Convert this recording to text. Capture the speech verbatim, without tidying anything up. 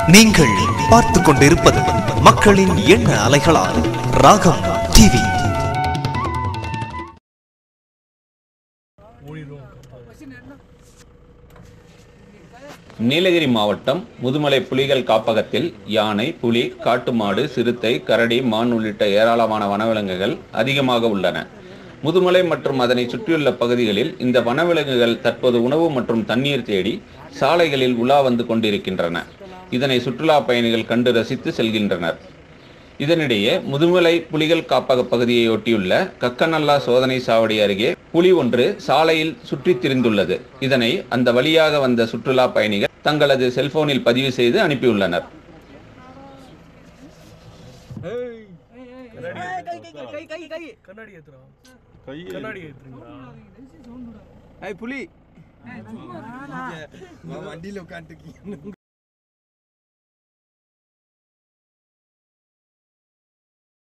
நீங்கள் பார்த்துக் கொண்டிருப்பது மக்களின் எண்ண அலைகளால் ராகம் டிவி. நீலகிரி மாவட்டம் முதுமலை புலிகள் காப்பகத்தில் யானை, புலி, காட்டு மாடு, சிறுத்தை, கரடி, மான் உள்ளிட்ட ஏராளமான வனவிலங்குகள் அதிகமாக உள்ளன. முதுமலை மற்றும் அதனை சுற்றியுள்ள பகுதிகளில் இந்த வனவிலங்குகள் தற்போது உணவு மற்றும் தண்ணீர் தேடி சாலைகளில் உலா வந்து கொண்டிருக்கின்றன. இதனை சுற்றுலா பயணிகள் கண்டு ரசித்து செல்கின்றனர். இதனிடையே முதுமலை புலிகள் காப்பக பகுதியை ஒட்டியுள்ள கக்கநல்லா சோதனை சாவடி அருகே புலி ஒன்று சாலையில் சுற்றித் திரிந்துள்ளது. இதனை அந்த வழியாக வந்த சுற்றுலா பயணிகள் தங்களது செல்போனில் பதிவு செய்து அனுப்பியுள்ளனர். புலி